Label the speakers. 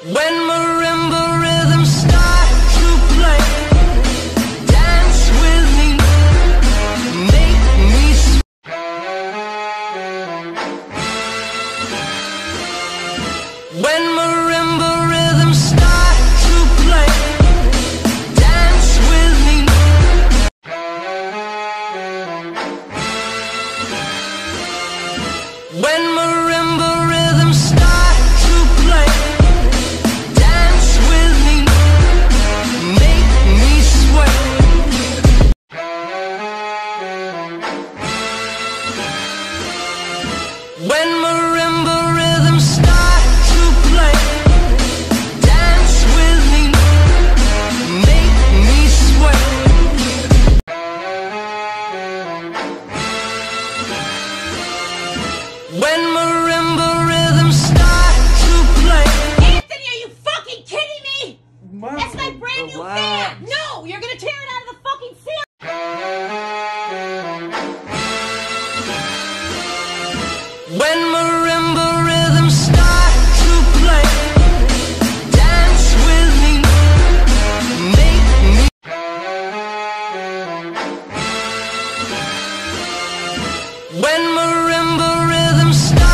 Speaker 1: When marimba rhythms start to play, dance with me, make me when marimba rhythms start to play, dance with me. When marimba rhythms start to play, dance with me, make me sway. When marimba rhythms start to play, dance with me, make me sway. When marimba rhythms start to play.
Speaker 2: Anthony, are you fucking kidding me?
Speaker 3: Mom,
Speaker 2: That's my brand new
Speaker 3: relax.
Speaker 2: fan! No! You're gonna tear it out of the fucking ceiling!
Speaker 1: When marimba rhythms start to play, dance with me, make me. When marimba rhythms start